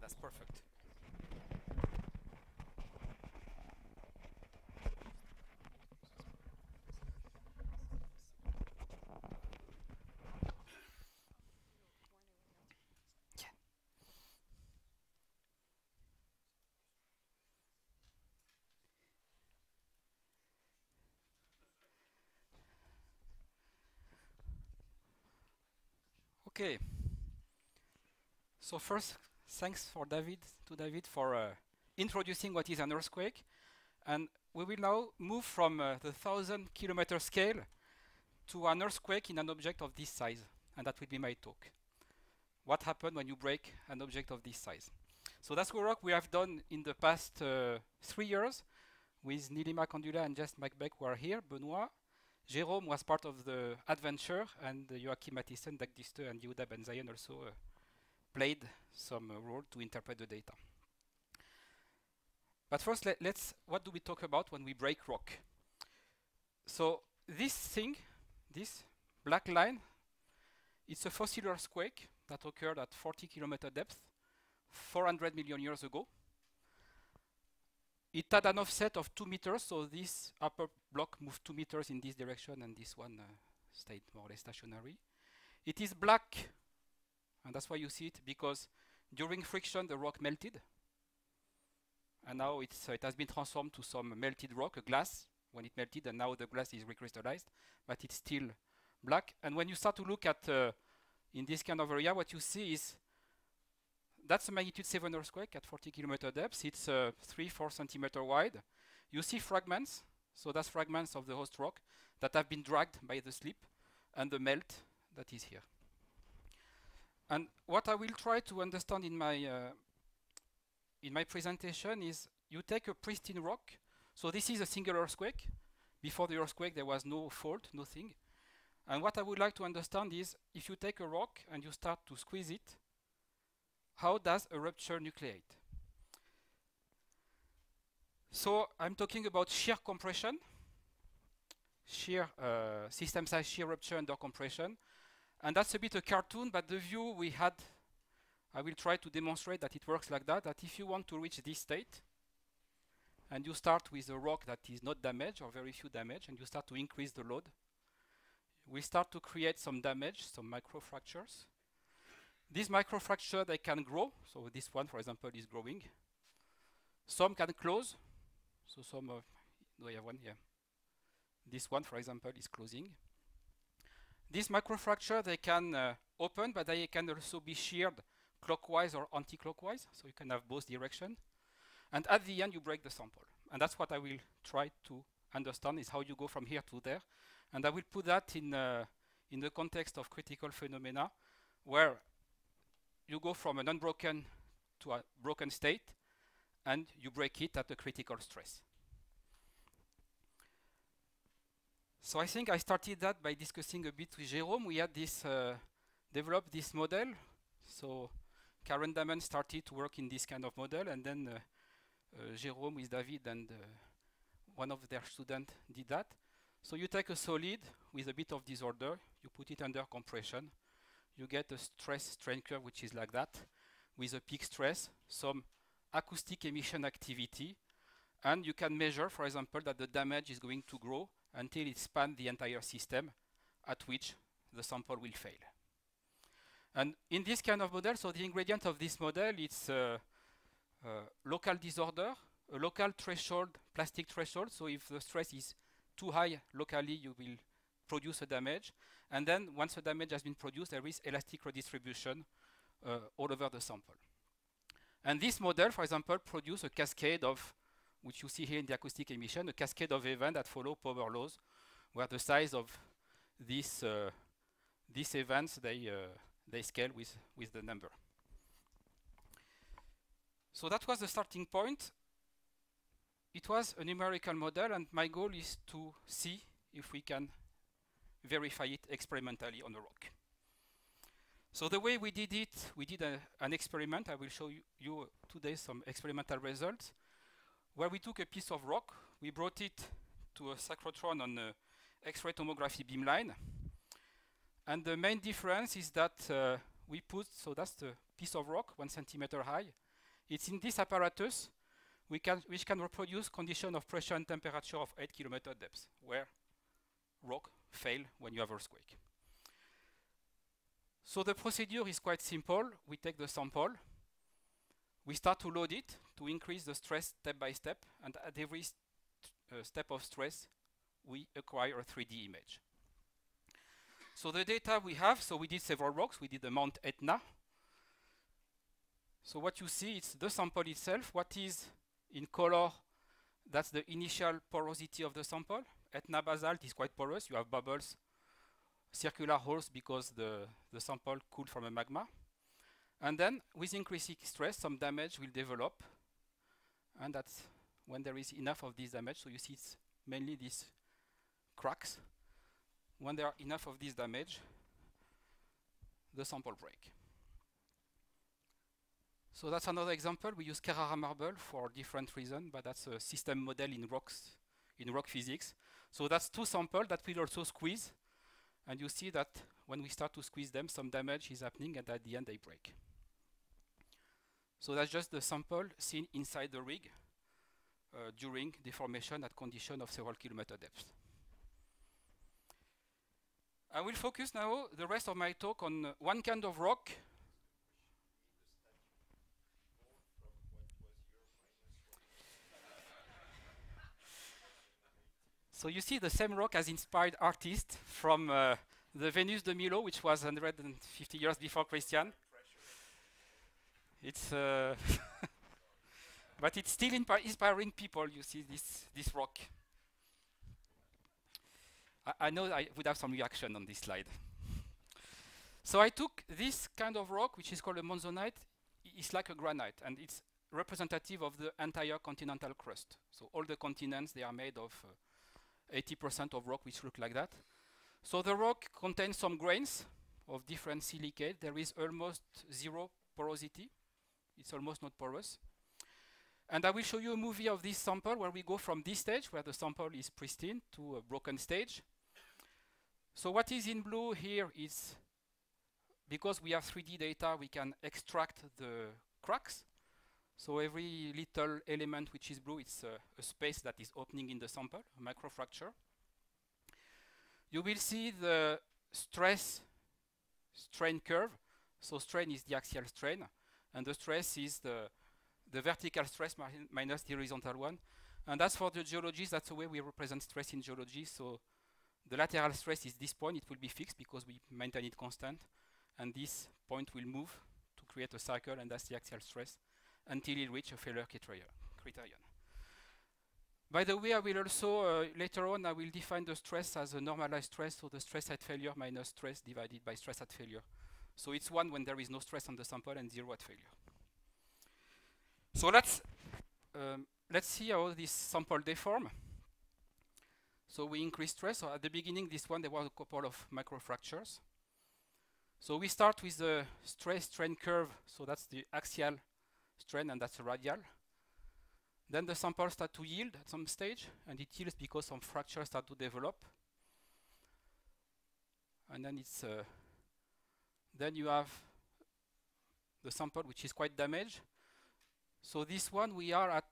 that's perfect. Yeah. Okay. So first, thanks to David for introducing what is an earthquake, and we will now move from the 1,000 kilometer scale to an earthquake in an object of this size, and that will be my talk. What happened when you break an object of this size? So that's the work we have done in the past 3 years with Nilima Kandula and Jess McBeck who are here, Benoit. Jérôme was part of the adventure, and Joachim Mathisen, Dag Diste, and Yehuda Ben-Zion also played some role to interpret the data. But first, what do we talk about when we break rock? So this thing, this black line, it's a fossil earthquake that occurred at 40 kilometer depth 400 million years ago. It had an offset of 2 meters, so this upper block moved 2 meters in this direction, and this one stayed more or less stationary. It is black, and that's why you see it, because during friction the rock melted, and now it has been transformed to some melted rock, a glass, when it melted, and now the glass is recrystallized, but it's still black. And when you start to look at in this kind of area, what you see is that's a magnitude 7 earthquake at 40 kilometer depth. It's 3-4 centimeter wide. You see fragments, so that's fragments of the host rock that have been dragged by the slip and the melt that is here. And what I will try to understand in my presentation is you take a pristine rock. So this is a single earthquake. Before the earthquake, there was no fault, nothing. And what I would like to understand is if you take a rock and you start to squeeze it, how does a rupture nucleate? So I'm talking about shear compression, shear system size shear rupture under compression. And that's a bit a cartoon, but the view we had, I will try to demonstrate that it works like that, that if you want to reach this state, and you start with a rock that is not damaged or very few damage, and you start to increase the load, we start to create some damage, some microfractures. These microfractures, they can grow. So this one, for example, is growing. Some can close. So some of, do I have one? Yeah. This one, for example, is closing. These microfractures, they can open, but they can also be sheared clockwise or anti-clockwise. So you can have both directions. And at the end, you break the sample. And that's what I will try to understand, is how you go from here to there. And I will put that in the context of critical phenomena, where you go from an unbroken to a broken state, and you break it at a critical stress. So I think I started that by discussing a bit with Jérôme. We had this developed this model. So Karen Daman started to work in this kind of model, and then Jérôme with David and one of their students did that. So you take a solid with a bit of disorder, you put it under compression, you get a stress strain curve which is like that, with a peak stress, some acoustic emission activity, and you can measure, for example, that the damage is going to grow until it spans the entire system, at which the sample will fail. And in this kind of model, so the ingredient of this model, it's local disorder, a local threshold, plastic threshold. So if the stress is too high locally, you will produce a damage. And then once the damage has been produced, there is elastic redistribution all over the sample. And this model, for example, produces a cascade of, which you see here in the acoustic emission, a cascade of events that follow power laws, where the size of these events, they scale with the number. So that was the starting point. It was a numerical model, and my goal is to see if we can verify it experimentally on a rock. So the way we did it, we did an experiment. I will show you today some experimental results, where we took a piece of rock, we brought it to a cyclotron on a X-ray tomography beamline. And the main difference is that we put, so that's the piece of rock, 1 centimeter high, It's in this apparatus which can reproduce condition of pressure and temperature of 8 kilometer depth, where rock fail when you have earthquake. So the procedure is quite simple. We take the sample, we start to load it to increase the stress step by step, and at every step of stress, we acquire a 3D image. So the data we have, so we did several rocks. We did the Mount Etna. So what you see, it's the sample itself. What is in color, that's the initial porosity of the sample. Etna basalt is quite porous. You have bubbles, circular holes, because the sample cooled from a magma. And then with increasing stress, some damage will develop. And that's when there is enough of this damage. So you see it's mainly these cracks. When there are enough of this damage, the sample break. So that's another example. We use Carrara marble for different reasons, but that's a system model in rocks, in rock physics. So that's two samples that will also squeeze. And you see that when we start to squeeze them, some damage is happening, and at the end they break. So that's just the sample seen inside the rig during deformation at condition of several kilometer depth. I will focus now the rest of my talk on one kind of rock. So you see the same rock has inspired artists from the Venus de Milo, which was 150 years before Christian. It's but it's still inspiring people. You see this rock. I know I would have some reaction on this slide. So I took this kind of rock, which is called a monzonite. It's like a granite, and it's representative of the entire continental crust. So all the continents, they are made of 80% of rock which look like that. So the rock contains some grains of different silicate. There is almost zero porosity. It's almost not porous. And I will show you a movie of this sample where we go from this stage, where the sample is pristine, to a broken stage. So what is in blue here is, because we have 3D data, we can extract the cracks. So every little element which is blue, it's a space that is opening in the sample, a microfracture. You will see the stress-strain curve. So strain is the axial strain, and the stress is the vertical stress minus the horizontal one. And that's for the geologists, that's the way we represent stress in geology. So the lateral stress is this point. It will be fixed because we maintain it constant. And this point will move to create a cycle, and that's the axial stress, until it reaches a failure criterion. By the way, I will also, later on, I will define the stress as a normalized stress, so the stress at failure minus stress divided by stress at failure. So it's 1 when there is no stress on the sample and 0 at failure. So let's see how this sample deform. So we increase stress. So at the beginning, this one, there was a couple of microfractures. So we start with the stress-strain curve. So that's the axial strain, and that's a radial. Then the sample starts to yield at some stage, and it yields because some fractures start to develop. And then it's then you have the sample which is quite damaged. So this one, we are at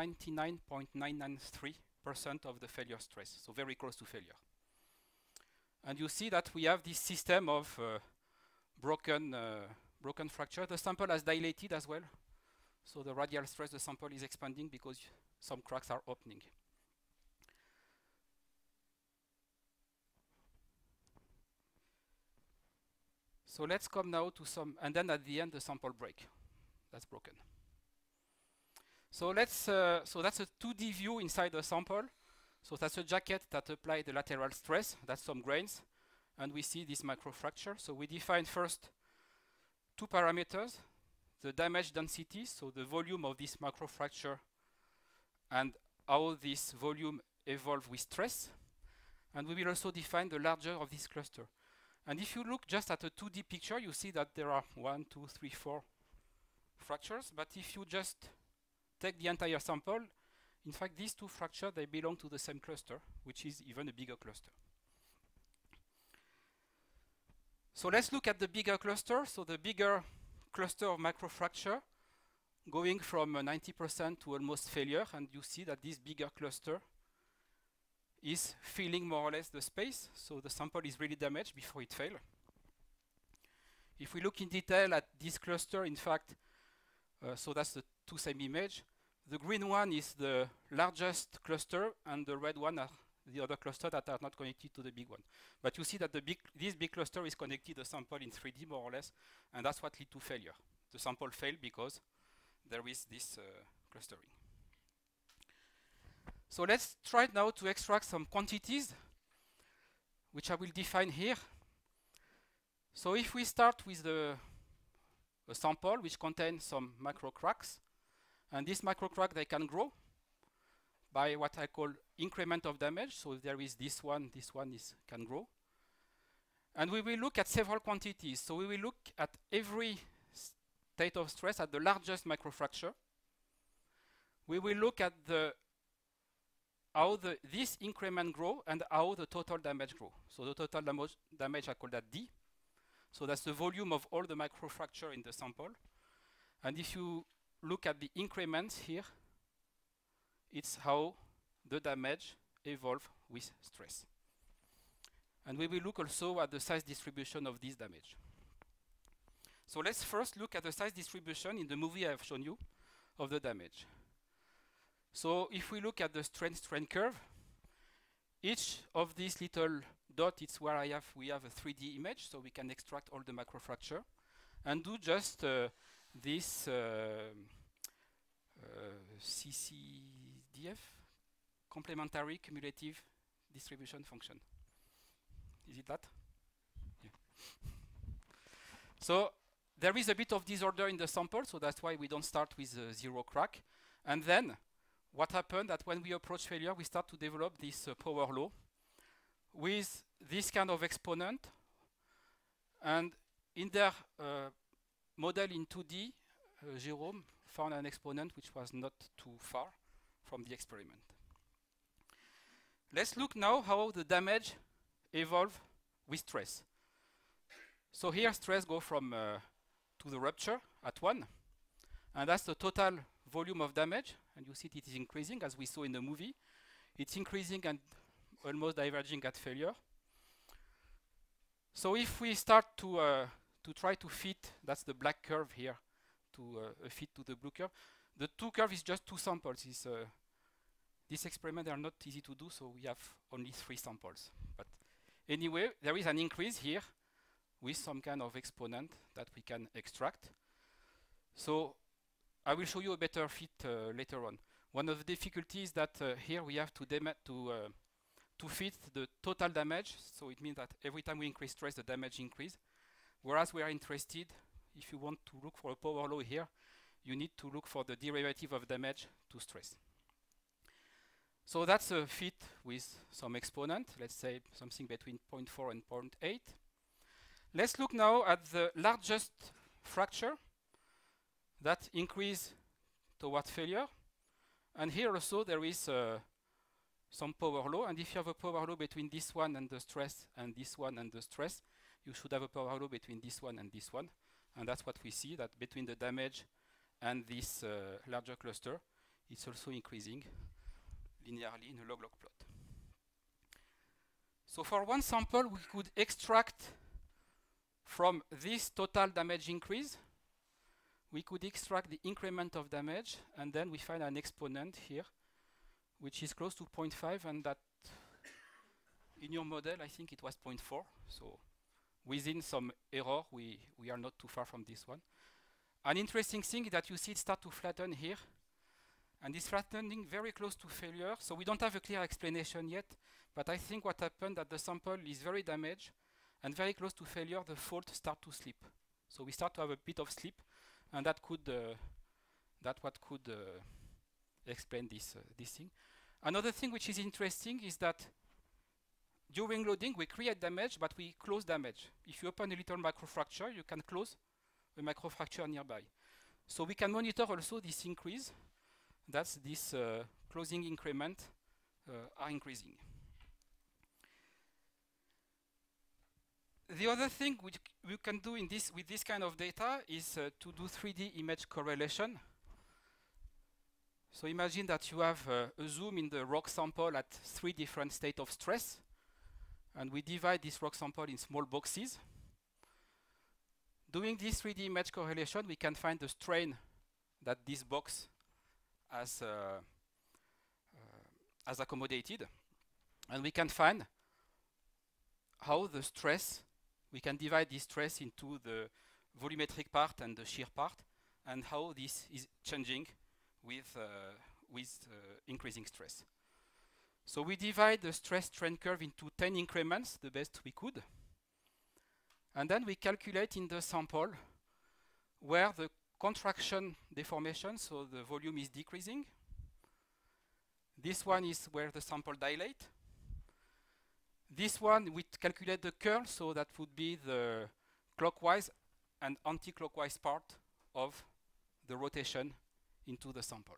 99.993% of the failure stress, so very close to failure. And you see that we have this system of broken fracture. The sample has dilated as well. So the radial stress, the sample is expanding because some cracks are opening. So let's come now to some, and then at the end the sample break. That's broken. So let's, so that's a 2D view inside the sample. So that's a jacket that applies the lateral stress. That's some grains, and we see this microfracture. So we define first 2 parameters: the damage density, so the volume of this microfracture, and how this volume evolves with stress. And we will also define the larger of this cluster. And if you look just at a 2D picture, you see that there are 1, 2, 3, 4 fractures. But if you just take the entire sample, in fact, these 2 fractures, they belong to the same cluster, which is even a bigger cluster. So let's look at the bigger cluster. So the bigger cluster of microfracture going from 90% to almost failure, and you see that this bigger cluster is filling more or less the space, so the sample is really damaged before it fails. If we look in detail at this cluster, in fact, so that's the two same image. The green one is the largest cluster, and the red one are the other cluster that are not connected to the big one. But you see that this big cluster is connected to the sample in 3D more or less, and that's what leads to failure. The sample failed because there is this clustering. So let's try now to extract some quantities, which I will define here. So if we start with a sample which contains some micro cracks, and these micro cracks, they can grow by what I call increment of damage. So if there is this one can grow. And we will look at several quantities. So we will look at every state of stress at the largest microfracture. We will look at how this increment grow and how the total damage grow. So the total damage, I call that D. So that's the volume of all the microfracture in the sample. And if you look at the increments here, it's how the damage evolve with stress. And we will look also at the size distribution of this damage. So let's first look at the size distribution in the movie I have shown you of the damage. So if we look at the strain curve, each of these little dots, it's where we have a 3D image, so we can extract all the microfracture and do just this CCDF, complementary cumulative distribution function. Is it that? Yeah. So there is a bit of disorder in the sample, so that's why we don't start with zero crack. And then what happened that when we approach failure, we start to develop this power law with this kind of exponent. And in their model in 2D, Jérôme found an exponent which was not too far from the experiment. Let's look now how the damage evolve with stress. So here stress go from to the rupture at 1, and that's the total volume of damage, and you see it is increasing as we saw in the movie. It's increasing and almost diverging at failure. So if we start to try to fit, that's the black curve here, to fit to the blue curve. The two curves is just two samples. This experiment are not easy to do, so we have only 3 samples. But anyway, there is an increase here with some kind of exponent that we can extract. So I will show you a better fit later on. One of the difficulties that here we have to fit the total damage. So it means that every time we increase stress, the damage increase. Whereas we are interested, if you want to look for a power law here, you need to look for the derivative of damage to stress. So that's a fit with some exponent, let's say something between 0.4 and 0.8. Let's look now at the largest fracture that increase toward failure. And here also there is some power law. And if you have a power law between this one and the stress and this one and the stress, you should have a power law between this one and this one. And that's what we see, that between the damage and this larger cluster, it's also increasing linearly in a log-log plot. So for one sample, we could extract from this total damage increase, we could extract the increment of damage, and then we find an exponent here, which is close to 0.5, and that in your model, I think it was 0.4. So within some error, we are not too far from this one. An interesting thing is that you see it start to flatten here, and it's flattening very close to failure. So we don't have a clear explanation yet, but I think what happened that the sample is very damaged, and very close to failure, the fault start to slip. So we start to have a bit of slip, and that could explain this thing. Another thing which is interesting is that during loading we create damage, but we close damage. If you open a little microfracture, you can close a microfracture nearby. So we can monitor also this increase. That's this closing increment are increasing. The other thing which we can do with this kind of data is to do 3D image correlation. So imagine that you have a zoom in the rock sample at 3 different states of stress, and we divide this rock sample in small boxes. Doing this 3D image correlation, we can find the strain that this box has accommodated, and we can find how the stress, we can divide this stress into the volumetric part and the shear part, and how this is changing with increasing stress. So we divide the stress strain curve into 10 increments, the best we could. And then we calculate in the sample where the contraction deformation, so the volume is decreasing. This one is where the sample dilate. This one, we calculate the curl, so that would be the clockwise and anti-clockwise part of the rotation into the sample.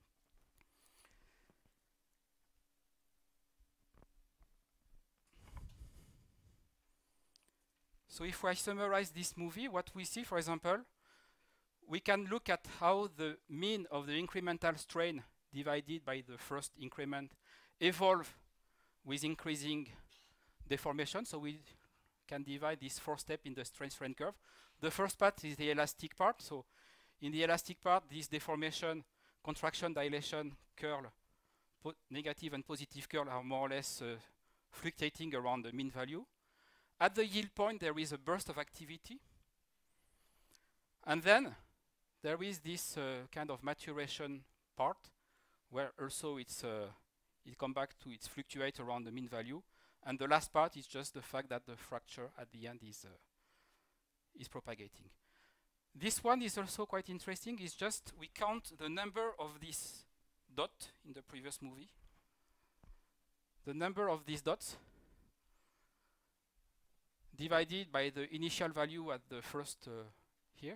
So if I summarize this movie, what we see, for example, we can look at how the mean of the incremental strain divided by the first increment evolve with increasing deformation. So we can divide this 4 steps in the strain curve. The first part is the elastic part. So in the elastic part, this deformation, contraction, dilation, curl, negative and positive curl are more or less fluctuating around the mean value. At the yield point, there is a burst of activity. And then there is this kind of maturation part where also it comes back to its fluctuate around the mean value. And the last part is just the fact that the fracture at the end is propagating. This one is also quite interesting. It's just we count the number of this dot in the previous movie. The number of these dots divided by the initial value at the first here.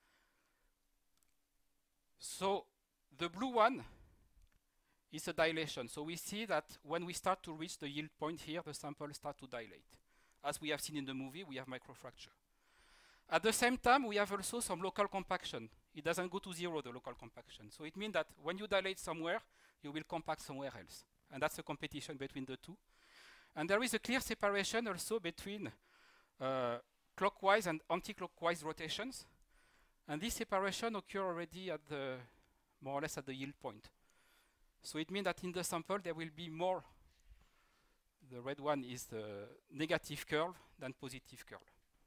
So the blue one is a dilation. So we see that when we start to reach the yield point here, the sample starts to dilate. As we have seen in the movie, we have microfracture. At the same time, we have also some local compaction. It doesn't go to 0, the local compaction. So it means that when you dilate somewhere, you will compact somewhere else. And that's a competition between the two. And there is a clear separation also between clockwise and anti-clockwise rotations. And this separation occurs already at the more or less at the yield point. So it means that in the sample there will be more, the red one is the negative curl than positive curl.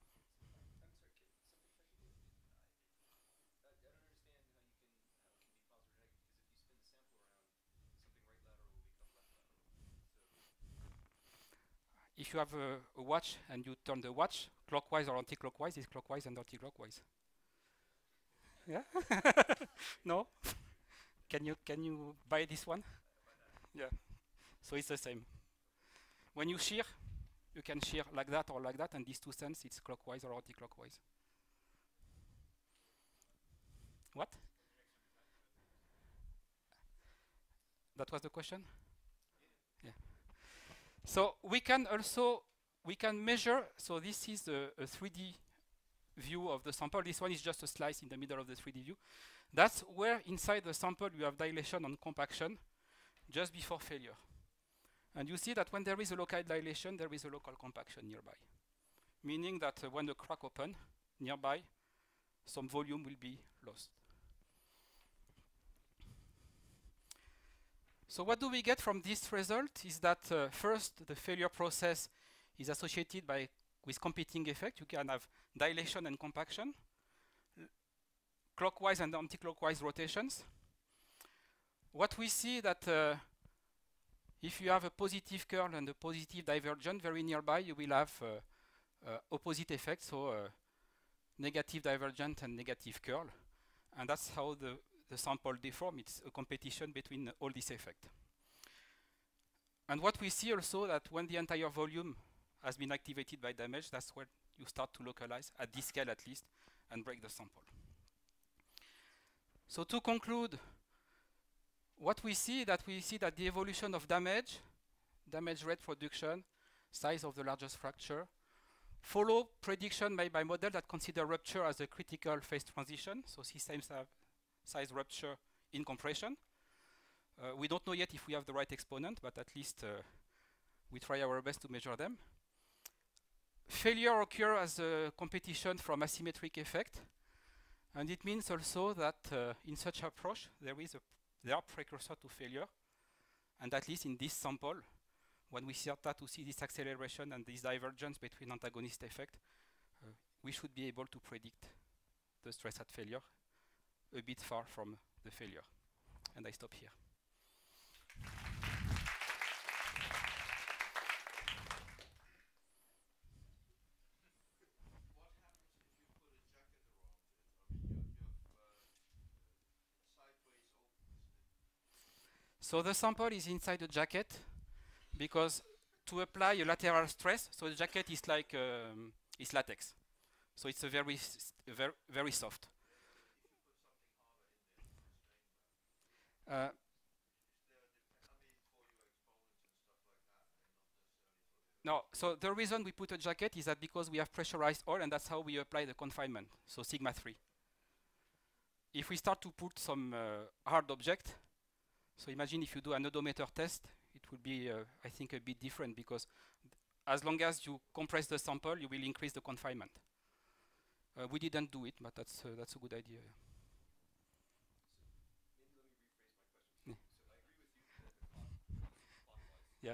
If you have a watch and you turn the watch clockwise or anti-clockwise, it's clockwise and anti-clockwise. Yeah? No? Can you buy this one? Yeah. So it's the same. When you shear, you can shear like that or like that, and these two sense it's clockwise or anti-clockwise. What? That was the question? Yeah. So we can also measure. So this is a 3D view of the sample. This one is just a slice in the middle of the 3D view. That's where inside the sample you have dilation and compaction just before failure. And you see that when there is a local dilation, there is a local compaction nearby. Meaning that when the crack opens nearby, some volume will be lost. So what do we get from this result is that first, the failure process is associated with competing effect. You can have dilation and compaction, clockwise and anti-clockwise rotations. What we see that if you have a positive curl and a positive divergent very nearby, you will have opposite effects, so negative divergent and negative curl. And that's how the sample deform. It's a competition between all these effects. And what we see also that when the entire volume has been activated by damage, that's where you start to localize, at this scale at least, and break the sample. So to conclude, what we see that the evolution of damage rate production, size of the largest fracture, follow prediction made by model that consider rupture as a critical phase transition. So systems have size rupture in compression. We don't know yet if we have the right exponent, but at least we try our best to measure them. Failure occurs as a competition from asymmetric effect, and it means also that in such approach there are precursor to failure, and at least in this sample, when we start to see this acceleration and this divergence between antagonist effect, we should be able to predict the stress at failure a bit far from the failure. And I stop here. So the sample is inside the jacket because to apply a lateral stress, so the jacket is like is latex, so it's a very soft. No, so the reason we put a jacket is that because we have pressurized oil, and that's how we apply the confinement, so sigma 3. If we start to put some hard object, so imagine if you do an odometer test, it will be, I think, a bit different, because as long as you compress the sample, you will increase the confinement. We didn't do it, but that's a good idea. Yeah.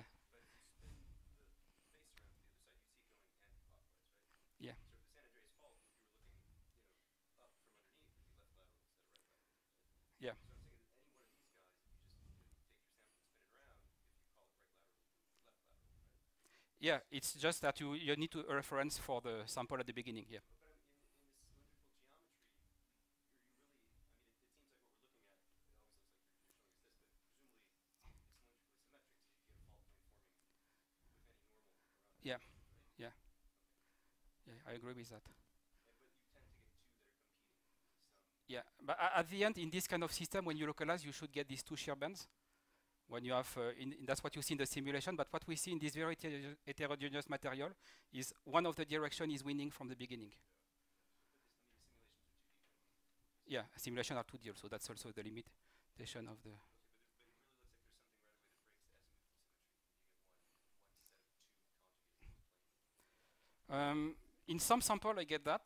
Yeah. Yeah. Yeah, it's just that you need to reference for the sample at the beginning. Yeah. Yeah. Yeah. Yeah, I agree with that. Yeah, but at the end, in this kind of system, when you localize, you should get these two shear bands. When you have, that's what you see in the simulation. But what we see in this very heterogeneous material is one of the direction is winning from the beginning. Yeah, simulation are 2D, so that's also the limitation of the. In some sample, I get that.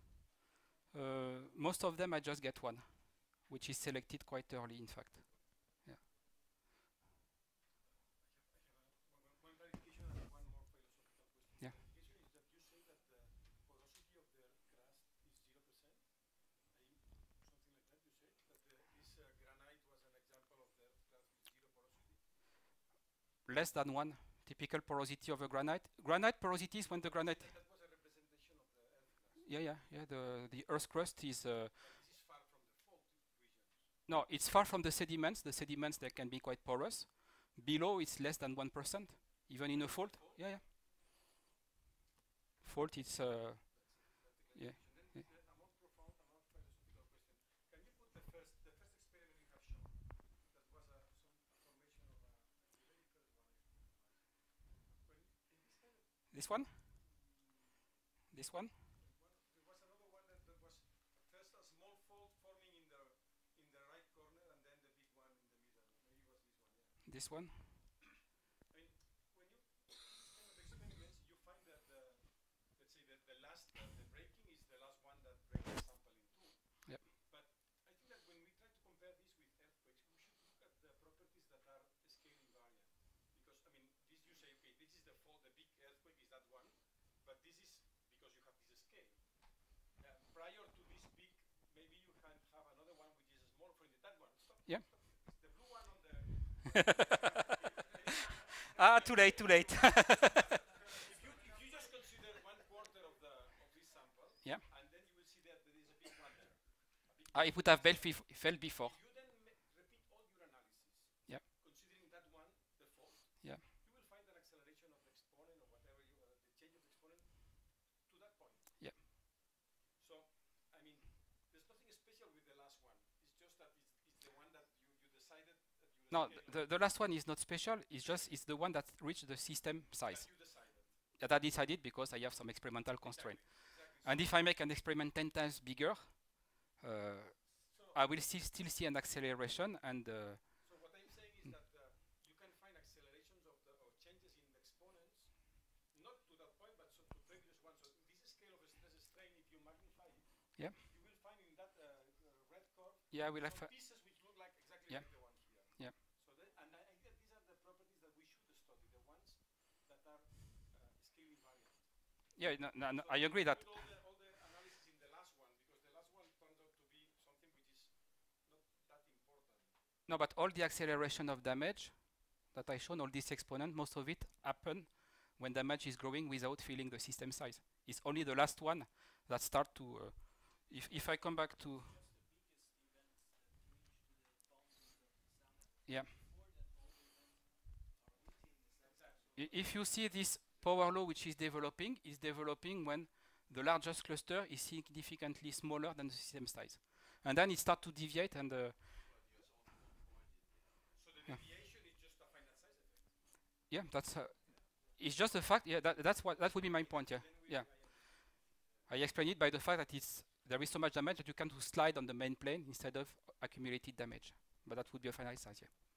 Most of them, I just get one, which is selected quite early, in fact. Yeah. Yeah. Less than 1. Typical porosity of a granite. Granite porosity is when the granite. That was a representation of the earth crust. Yeah. The earth crust is. This is far from the fault regions. No, it's far from the sediments. The sediments, they can be quite porous. Below, it's less than 1%, even in a fault. Yeah. Fault, it's. Yeah. This one? This one? There was another one that was first a small fold forming in the right corner, and then the big one in the middle. Maybe it was this one, yeah. This one? I mean, when you do these kind of experiments, you find that let's say that the breaking is the last one that breaks the sample in two. Yep. But I think that when we try to compare this with earthquakes, we should look at the properties that are scale invariant. Because, I mean, this you say, okay, this is the fault, the big earthquake is that one, but this is because you have this scale. Prior to this big, maybe you can have another one which is small for that one. Stop. Yeah. Stop. The blue one on the. Too late. If you just consider 1/4 of this sample, yeah, and then you will see that there is a big one there. It would have fell before. If you then repeat all your analysis, yeah, considering that one the fault, yeah, you will find an acceleration of the exponent or whatever the change of the exponent to that point. Yeah. So, I mean, there's nothing special with the last one. It's just that it's the one that you decided that you. No, the last one is not special. It's the one that reached the system size. That you decided. That I decided because I have some experimental constraint. Exactly. And if I make an experiment 10 times bigger, I will still see an acceleration. And so what I'm saying is Yeah. you will find in that red curve Yeah, we'll have. some pieces which look like exactly Yeah. like the one here. Yeah. So and I think these are the properties that we should study, the ones that are scale invariant. Yeah, no, no, no, So I don't agree that. put all the analysis in the last one, because the last one turns out to be something which is not that important. No, but all the acceleration of damage that I shown, all this exponent, most of it happen when damage is growing without filling the system size. It's only the last one that start to. If I come back to. Yeah. If you see this power law which is developing when the largest cluster is significantly smaller than the system size. And then it starts to deviate and So the deviation is just a finite size effect. yeah, that's it's just a fact. Yeah, that's what that would be my point. Yeah, yeah. I explain it by the fact that there is so much damage that you can slide on the main plane instead of accumulated damage. But that would be a finite size. Yeah.